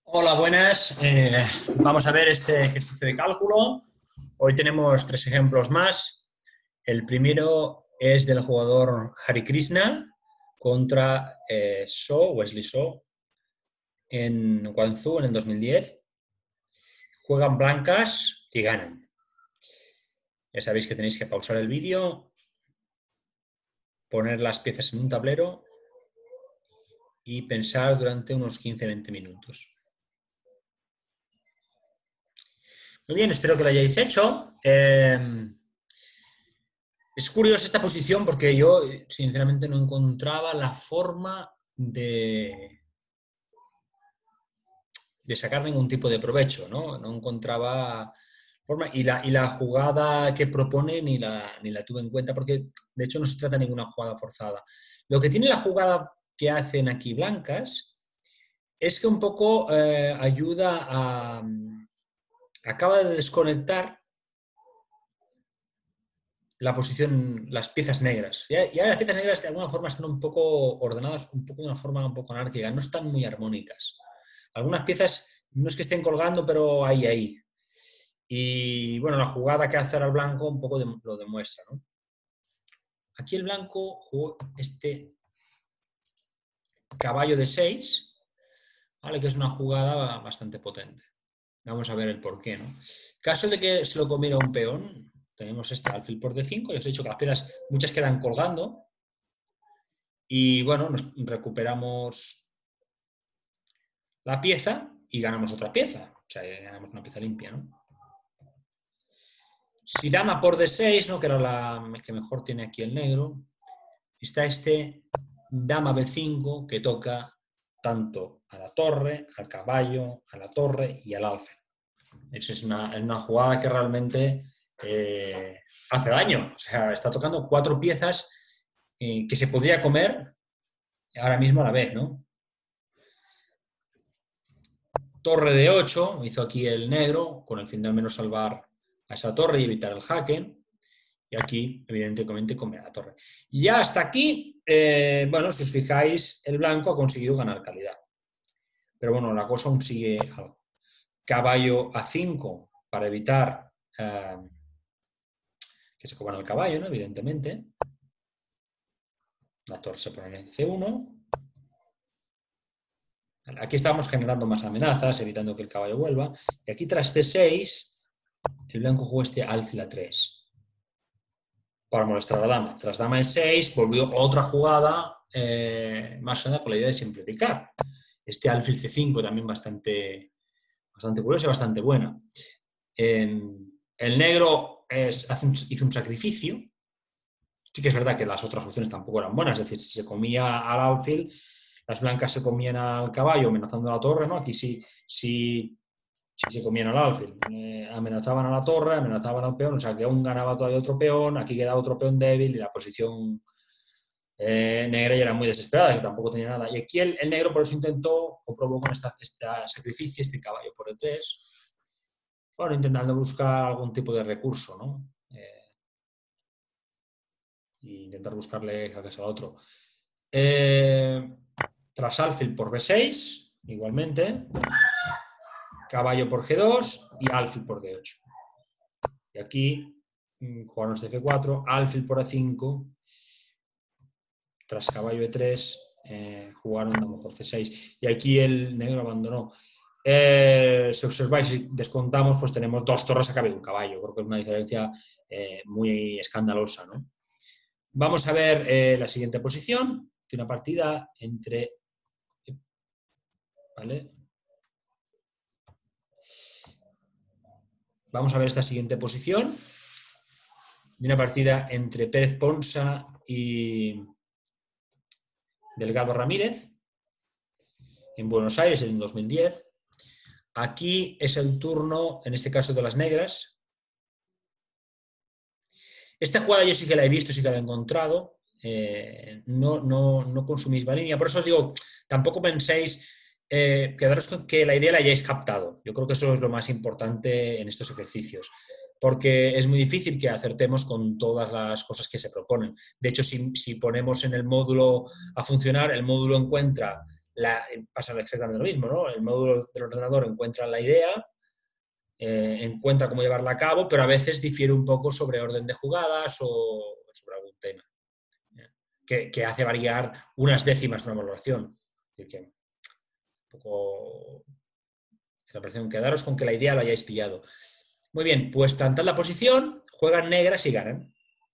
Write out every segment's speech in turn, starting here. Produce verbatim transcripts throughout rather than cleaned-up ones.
Hola, buenas. Eh, vamos a ver este ejercicio de cálculo. Hoy tenemos tres ejemplos más. El primero es del jugador Hare Krishna contra eh, So, Wesley So, en Guangzhou en el dos mil diez. Juegan blancas y ganan. Ya sabéis que tenéis que pausar el vídeo, poner las piezas en un tablero y pensar durante unos quince a veinte minutos. Muy bien, espero que lo hayáis hecho. Eh, es curiosa esta posición porque yo, sinceramente, no encontraba la forma de, de sacar ningún tipo de provecho, ¿no? No encontraba forma y la, y la jugada que propone ni la, ni la tuve en cuenta porque, de hecho, no se trata de ninguna jugada forzada. Lo que tiene la jugada que hacen aquí blancas es que un poco eh, ayuda a... acaba de desconectar la posición, las piezas negras. Y ahora las piezas negras de alguna forma están un poco ordenadas, un poco de una forma un poco anárquica, no están muy armónicas. Algunas piezas no es que estén colgando, pero ahí, ahí. Y bueno, la jugada que hace ahora el blanco un poco de, lo demuestra, ¿no? Aquí el blanco jugó este caballo de seis, ¿vale? Que es una jugada bastante potente. Vamos a ver el porqué, ¿no? Caso de que se lo comiera un peón, tenemos este alfil por D cinco, y os he dicho que las piezas, muchas quedan colgando, y bueno, nos recuperamos la pieza y ganamos otra pieza, o sea, ganamos una pieza limpia, ¿no? Si dama por D seis, ¿no? Que era la que mejor tiene aquí el negro, está este dama B cinco que toca tanto a la torre, al caballo, a la torre y al alfil. Eso es una, una jugada que realmente eh, hace daño. O sea, está tocando cuatro piezas eh, que se podría comer ahora mismo a la vez, ¿no? Torre de ocho, hizo aquí el negro, con el fin de al menos salvar a esa torre y evitar el jaque. Y aquí, evidentemente, come a la torre. Y ya hasta aquí, eh, bueno, si os fijáis, el blanco ha conseguido ganar calidad. Pero bueno, la cosa aún sigue algo. Caballo a cinco para evitar eh, que se coman el caballo, ¿no? Evidentemente. La torre se pone en C uno. Aquí estamos generando más amenazas, evitando que el caballo vuelva. Y aquí tras C seis, el blanco jugó este alfil a tres. Para molestar a la dama. Tras dama E seis, volvió otra jugada eh, más grande con la idea de simplificar. Este alfil C cinco también bastante, bastante curiosa y bastante buena. Eh, el negro es, hace un, hizo un sacrificio. Sí que es verdad que las otras opciones tampoco eran buenas, es decir, si se comía al alfil, las blancas se comían al caballo amenazando a la torre, ¿no? Aquí sí, sí, sí se comían al alfil, eh, amenazaban a la torre, amenazaban al peón, o sea que aún ganaba todavía otro peón, aquí quedaba otro peón débil y la posición eh, negra ya era muy desesperada, que tampoco tenía nada. Y aquí el, el negro por eso intentó o probó con esta, este sacrificio, este caballo por E tres, bueno, intentando buscar algún tipo de recurso, ¿no? Eh, e intentar buscarle jaques al otro. Eh, tras alfil por B seis, igualmente, caballo por G dos y alfil por D ocho. Y aquí jugaron este F cuatro, alfil por A cinco, tras caballo E tres, eh, jugaron dama por C seis. Y aquí el negro abandonó. Eh, si observáis y descontamos, pues tenemos dos torres a cambio de un caballo. Creo que es una diferencia eh, muy escandalosa, ¿no? Vamos a ver eh, la siguiente posición de una partida entre... ¿Vale? Vamos a ver esta siguiente posición de una partida entre Pérez Ponsa y Delgado Ramírez en Buenos Aires en dos mil diez. Aquí es el turno, en este caso, de las negras. Esta jugada yo sí que la he visto, sí que la he encontrado. Eh, no, no, no consumís la línea. Por eso os digo, tampoco penséis eh, quedaros con que la idea la hayáis captado. Yo creo que eso es lo más importante en estos ejercicios, porque es muy difícil que acertemos con todas las cosas que se proponen. De hecho, si, si ponemos en el módulo a funcionar, el módulo encuentra la, pasa exactamente lo mismo, ¿no? El módulo del ordenador encuentra la idea, eh, encuentra cómo llevarla a cabo, pero a veces difiere un poco sobre orden de jugadas o sobre algún tema, ¿eh? que, que hace variar unas décimas una valoración. Es decir, que un poco la impresión, quedaros con que la idea lo hayáis pillado. Muy bien, pues plantad la posición, juegan negras y ganan.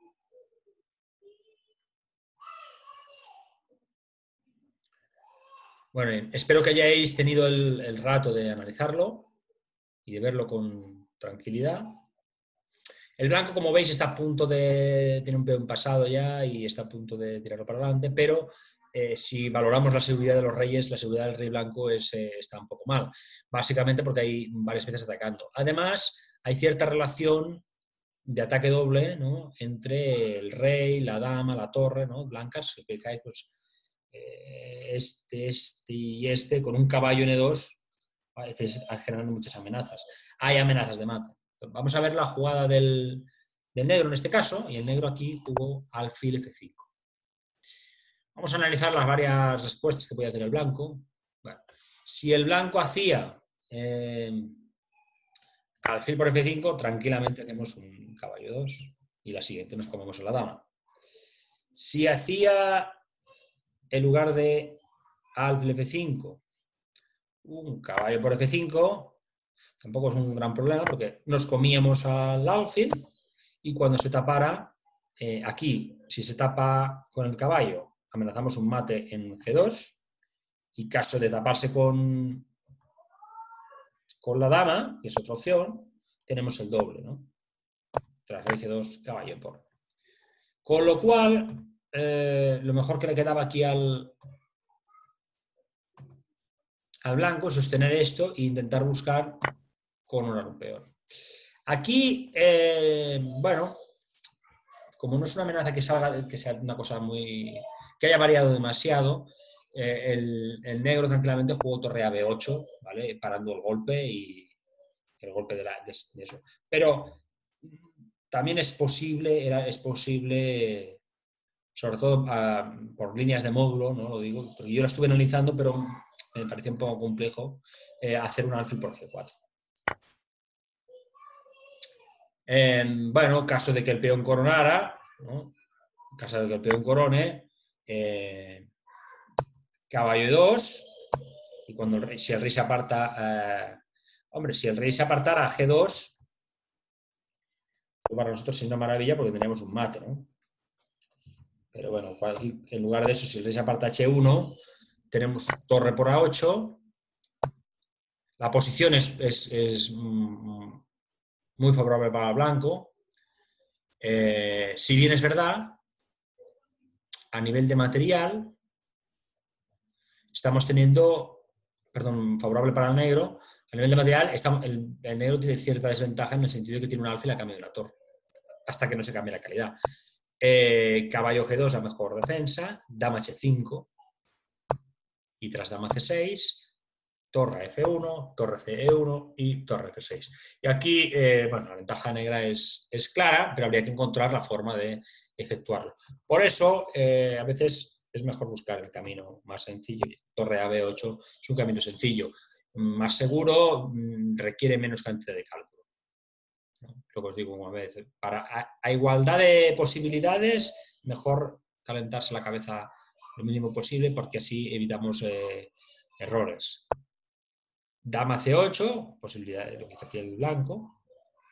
Bueno, espero que hayáis tenido el, el rato de analizarlo y de verlo con tranquilidad. El blanco, como veis, está a punto de... tiene un peón pasado ya y está a punto de tirarlo para adelante, pero eh, si valoramos la seguridad de los reyes, la seguridad del rey blanco es, eh, está un poco mal, básicamente porque hay varias veces atacando. Además, hay cierta relación de ataque doble, ¿no?, entre el rey, la dama, la torre, ¿no?, blancas, que cae pues eh, este, este y este, con un caballo N dos, a veces generando muchas amenazas. Hay amenazas de mate. Vamos a ver la jugada del, del negro en este caso, y el negro aquí jugó alfil F cinco. Vamos a analizar las varias respuestas que puede hacer el blanco. Bueno, si el blanco hacía eh, alfil por F cinco, tranquilamente hacemos un caballo dos y la siguiente nos comemos a la dama. Si hacía, en lugar de alfil F cinco, un caballo por F cinco, tampoco es un gran problema porque nos comíamos al alfil y cuando se tapara, eh, aquí, si se tapa con el caballo, amenazamos un mate en G dos, y caso de taparse con, con la dama, que es otra opción, tenemos el doble, ¿no? Tras rey G dos, caballo por. Con lo cual, eh, lo mejor que le quedaba aquí al, al blanco es sostener esto e intentar buscar coronar un peón. Aquí, eh, bueno, como no es una amenaza que salga, que sea una cosa muy... que haya variado demasiado, eh, el, el negro tranquilamente jugó torre a B ocho, ¿vale?, parando el golpe y el golpe de, la, de, de eso. Pero también es posible, era, es posible, sobre todo uh, por líneas de módulo, ¿no? Lo digo, porque yo lo estuve analizando, pero me pareció un poco complejo eh, hacer un alfil por G cuatro. Eh, bueno, caso de que el peón coronara, ¿no?, en caso de que el peón corone, eh, caballo dos, y cuando el rey, si el rey se aparta, eh, hombre, si el rey se apartara a G dos, pues para nosotros sería una maravilla porque teníamos un mate, ¿no? Pero bueno, en lugar de eso, si el rey se aparta a H uno, tenemos torre por A ocho, la posición es, es, es muy favorable para el blanco. Eh, si bien es verdad, a nivel de material, estamos teniendo, perdón, favorable para el negro, a nivel de material, estamos, el, el negro tiene cierta desventaja en el sentido de que tiene un alfil a cambio de una torre, hasta que no se cambie la calidad. Eh, caballo G dos a mejor defensa, dama H cinco, y tras dama C seis, torre F uno, torre C E uno y torre F seis. Y aquí, eh, bueno, la ventaja negra es, es clara, pero habría que encontrar la forma de efectuarlo. Por eso, eh, a veces es mejor buscar el camino más sencillo. Torre A B ocho es un camino sencillo, más seguro, requiere menos cantidad de cálculo, ¿no? Lo que os digo una vez, para, a, a igualdad de posibilidades, mejor calentarse la cabeza lo mínimo posible porque así evitamos eh, errores. Dama C ocho, posibilidad de lo que hizo aquí el blanco.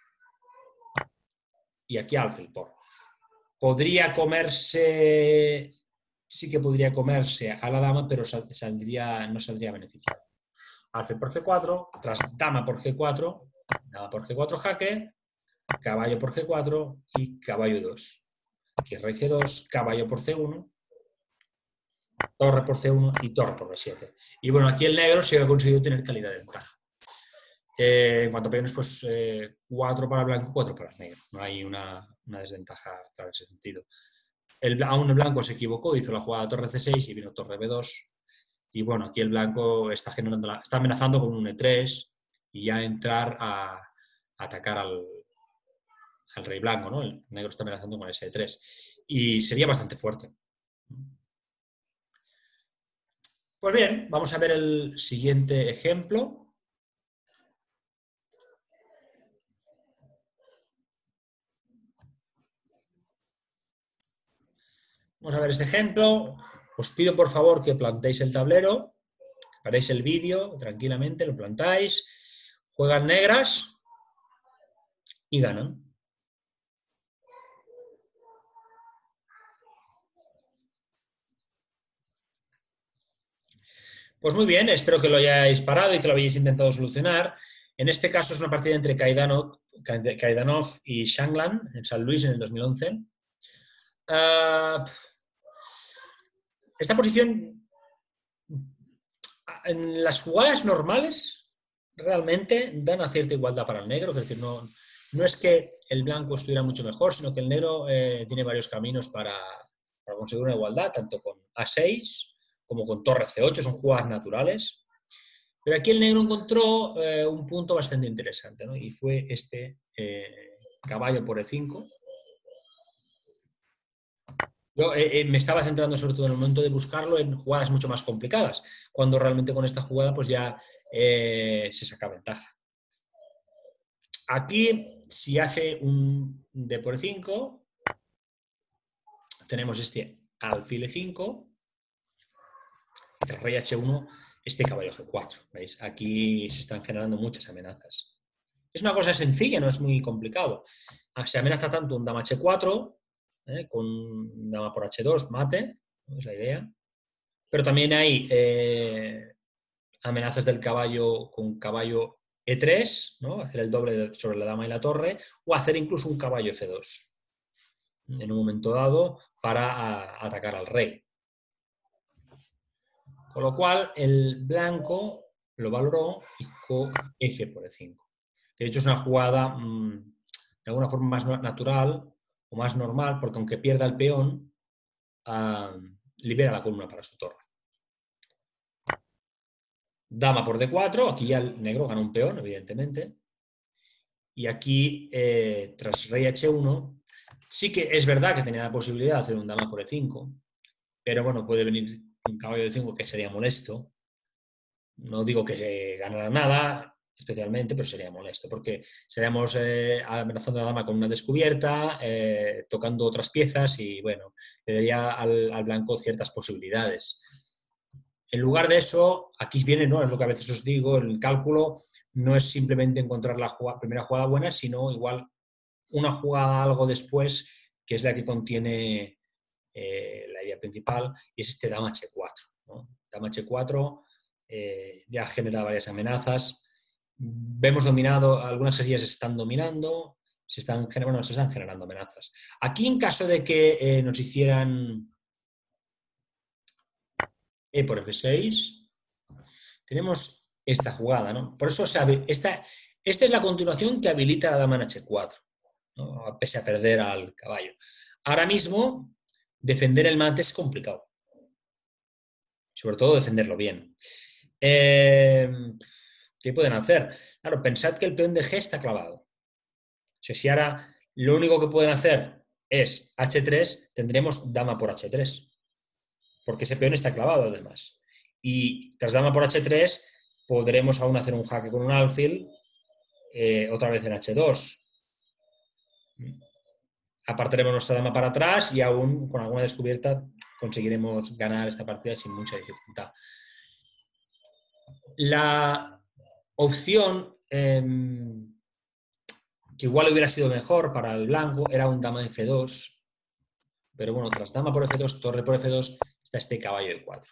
Y aquí alfil por. Podría comerse, sí que podría comerse a la dama, pero saldría, no saldría beneficiado. Alfil por C cuatro, tras dama por G cuatro, dama por G cuatro jaque, caballo por G cuatro y caballo dos. Aquí rey G dos, caballo por C uno, torre por C uno y torre por B siete. Y bueno, aquí el negro sí ha conseguido tener calidad de ventaja. Eh, en cuanto a peones, pues eh, cuatro para el blanco, cuatro para el negro. No hay una, una desventaja clara en ese sentido. El, aún el blanco se equivocó, hizo la jugada torre C seis y vino torre B dos. Y bueno, aquí el blanco está, generando la, está amenazando con un E tres y ya entrar a, a atacar al, al rey blanco, ¿no? El negro está amenazando con ese E tres. Y sería bastante fuerte. Pues bien, vamos a ver el siguiente ejemplo. Vamos a ver este ejemplo. Os pido por favor que plantéis el tablero, que paréis el vídeo tranquilamente, lo plantáis, juegan negras y ganan. Pues muy bien, espero que lo hayáis parado y que lo hayáis intentado solucionar. En este caso es una partida entre Kaidanov, Kaidanov y Shanglan en San Luis en el dos mil once. Uh, esta posición, en las jugadas normales, realmente dan una cierta igualdad para el negro, es decir, no, no es que el blanco estuviera mucho mejor, sino que el negro eh, tiene varios caminos para, para conseguir una igualdad, tanto con A seis como con torre C ocho, son jugadas naturales. Pero aquí el negro encontró eh, un punto bastante interesante, ¿no? Y fue este eh, caballo por E cinco. Yo eh, eh, me estaba centrando sobre todo en el momento de buscarlo en jugadas mucho más complicadas, cuando realmente con esta jugada pues ya eh, se saca ventaja. Aquí, si hace un D por E cinco, tenemos este alfil E cinco, tras rey H uno, este caballo G cuatro. ¿Veis? Aquí se están generando muchas amenazas. Es una cosa sencilla, no es muy complicado. Se amenaza tanto un dama H cuatro, ¿eh? Con dama por H dos, mate, ¿no? Es la idea. Pero también hay eh, amenazas del caballo con caballo E tres, ¿no? Hacer el doble sobre la dama y la torre, o hacer incluso un caballo F dos en un momento dado para a, atacar al rey. Con lo cual, el blanco lo valoró y jugó F por E cinco. De hecho, es una jugada mmm, de alguna forma más natural o más normal, porque aunque pierda el peón, uh, libera la columna para su torre. Dama por D cuatro, aquí ya el negro gana un peón, evidentemente. Y aquí, eh, tras rey H uno, sí que es verdad que tenía la posibilidad de hacer un dama por E cinco, pero bueno, puede venir un caballo de cinco que sería molesto. No digo que ganara nada, especialmente, pero sería molesto, porque estaríamos eh, amenazando a la dama con una descubierta, eh, tocando otras piezas y, bueno, le daría al, al blanco ciertas posibilidades. En lugar de eso, aquí viene, ¿no? Es lo que a veces os digo, el cálculo no es simplemente encontrar la jugada, primera jugada buena, sino igual una jugada algo después, que es la que contiene eh, la idea principal, y es este dama H cuatro, ¿no? Dama H cuatro eh, ya genera varias amenazas. Vemos dominado, algunas casillas se están dominando, se están, bueno, se están generando amenazas. Aquí, en caso de que eh, nos hicieran E por F seis, tenemos esta jugada, ¿no? Por eso, sabe, esta, esta es la continuación que habilita la dama en H cuatro, ¿no? Pese a perder al caballo. Ahora mismo, defender el mate es complicado. Sobre todo defenderlo bien. Eh, ¿Qué pueden hacer? Claro, pensad que el peón de G está clavado. O sea, si ahora lo único que pueden hacer es H tres, tendremos dama por H tres. Porque ese peón está clavado, además. Y tras dama por H tres, podremos aún hacer un jaque con un alfil, eh, otra vez en H dos. Apartaremos nuestra dama para atrás y aún con alguna descubierta conseguiremos ganar esta partida sin mucha dificultad. La opción eh, que igual hubiera sido mejor para el blanco era un dama F dos, pero bueno, tras dama por F dos, torre por F dos, está este caballo de cuatro,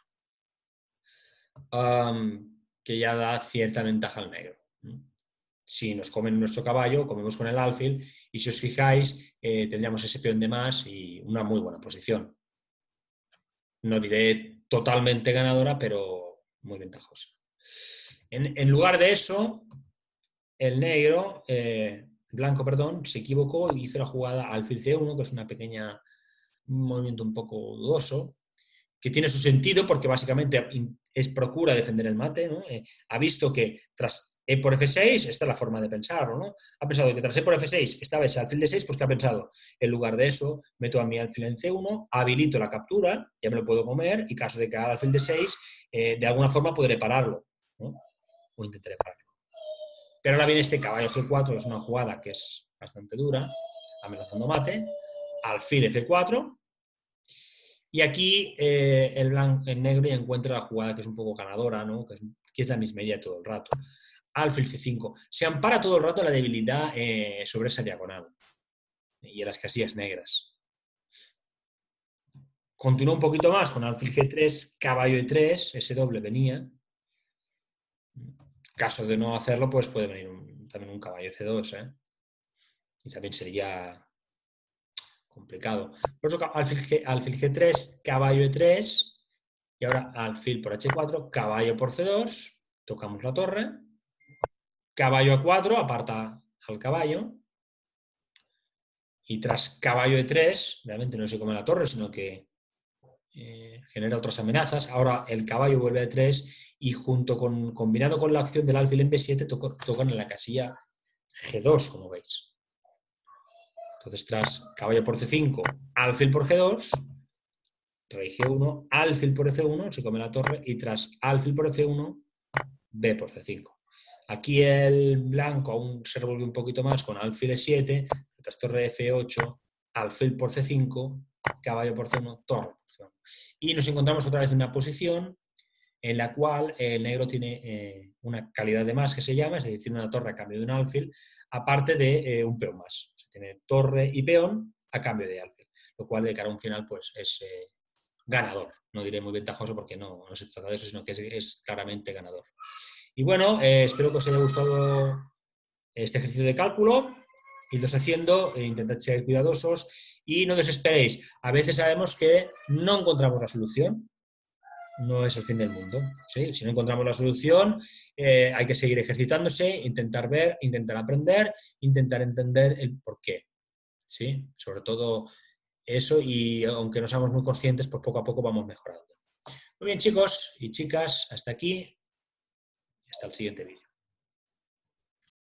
um, que ya da cierta ventaja al negro. Si nos comen nuestro caballo, comemos con el alfil, y si os fijáis, eh, tendríamos ese peón de más y una muy buena posición. No diré totalmente ganadora, pero muy ventajosa. En, en lugar de eso, el negro, eh, blanco, perdón, se equivocó y hizo la jugada alfil C uno, que es una pequeña, un movimiento un poco dudoso, que tiene su sentido porque básicamente es, procura defender el mate, ¿no? Eh, ha visto que tras E por F seis, esta es la forma de pensarlo, ¿no? Ha pensado que tras E por F seis estaba ese alfil de seis, pues ¿qué ha pensado? En lugar de eso, meto a mi alfil en C uno, habilito la captura, ya me lo puedo comer, y caso de que haga alfil de seis, eh, de alguna forma podré pararlo, ¿no? O intentaré pararlo. Pero ahora viene este caballo G cuatro, es una jugada que es bastante dura, amenazando mate, alfil F cuatro, y aquí eh, el, blanco, el negro ya encuentra la jugada que es un poco ganadora, ¿no? que, es, que es la misma idea todo el rato. Alfil C cinco. Se ampara todo el rato la debilidad eh, sobre esa diagonal y en las casillas negras. Continúa un poquito más con alfil G tres, caballo E tres, ese doble venía. En caso de no hacerlo, pues puede venir un, también un caballo C dos, ¿eh? Y también sería complicado. Por eso alfil, G, alfil G tres, caballo E tres, y ahora alfil por H cuatro, caballo por C dos, tocamos la torre, caballo A cuatro, aparta al caballo, y tras caballo E tres, realmente no se come la torre, sino que eh, genera otras amenazas. Ahora el caballo vuelve a E tres y junto con, combinado con la acción del alfil en B siete, to tocan en la casilla G dos, como veis. Entonces, tras caballo por C cinco, alfil por G dos, rey G uno, alfil por F uno, se come la torre, y tras alfil por F uno, B por C cinco. Aquí el blanco aún se revuelve un poquito más con alfil E siete, tras torre F ocho, alfil por C cinco, caballo por C uno, torre por C uno. Y nos encontramos otra vez en una posición en la cual el negro tiene eh, una calidad de más que se llama, es decir, tiene una torre a cambio de un alfil, aparte de eh, un peón más. O sea, tiene torre y peón a cambio de alfil, lo cual de cara a un final pues es eh, ganador. No diré muy ventajoso porque no, no se trata de eso, sino que es, es claramente ganador. Y bueno, eh, espero que os haya gustado este ejercicio de cálculo. Idlos haciendo, e intentad ser cuidadosos y no desesperéis. A veces sabemos que no encontramos la solución, no es el fin del mundo, ¿sí? Si no encontramos la solución, eh, hay que seguir ejercitándose, intentar ver, intentar aprender, intentar entender el por qué, ¿sí? Sobre todo eso, y aunque no seamos muy conscientes, pues poco a poco vamos mejorando. Muy bien, chicos y chicas, hasta aquí y hasta el siguiente vídeo.